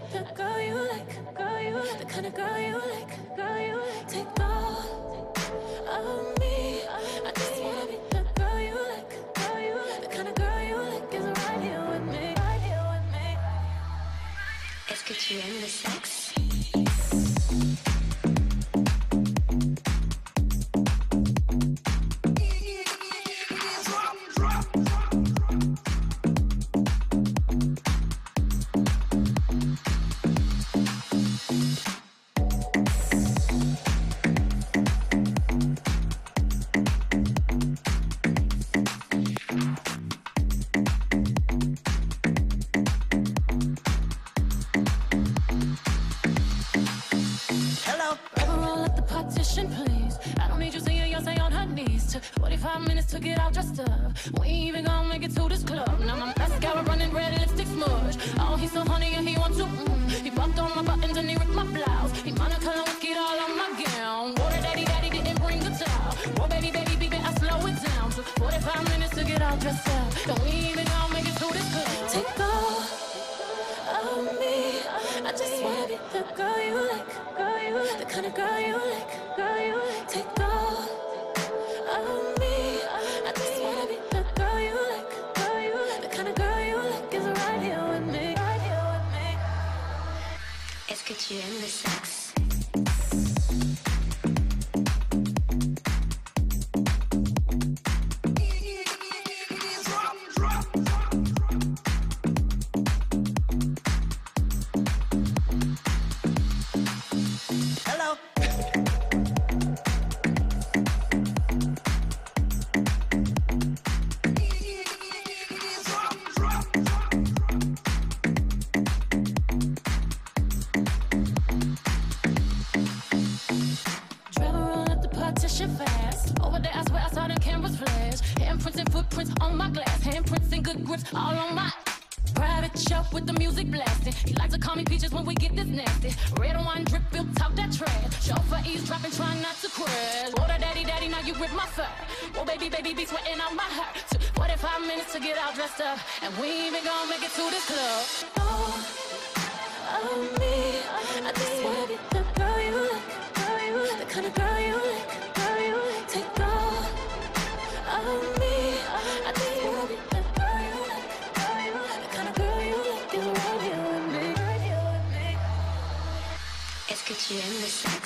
the girl you like, the kind of girl you like, take all of me. I just wanna be the girl you like, the kind of girl you like is right here with me. Est-ce que tu aimes le sexe? Please, I don't need you seeing Beyonce on her knees. Took 45 minutes to get all dressed up. We ain't even gonna make it to this club. Now my mascara running red, lipstick smudge. Oh, he's so honey and he wants to. He bumped on my buttons and he ripped my blouse. He Monica Lewinsky all on my gown. Water daddy didn't bring the towel. Oh baby, I slow it down. Took 45 minutes to get all dressed up. And we ain't even gonna make it to this club. Take all of me. I just wanna be the girl you like, the kind of girl you like. Take all of me. I just wanna be the girl you like, the kind of girl you like is right here with me. Est-ce que tu aimes le sexe? Footprints on my glass, handprints and good grips all on my private shelf with the music blasting. He likes to call me peaches when we get this nasty. Red wine drip, built talk that trash. Chauffeur eavesdropping, trying not to crash. Water daddy, now you rip my fur. Oh baby, be sweating out my heart. Took 45 minutes to get all dressed up, and we ain't even gonna make it to this club. All of me, I just wanna be the girl you like, the kind of girl you like. Take all of me. I just wanna be the girl you like, the kind of girl you like is right here with me. Est-ce que tu aimes le sexe?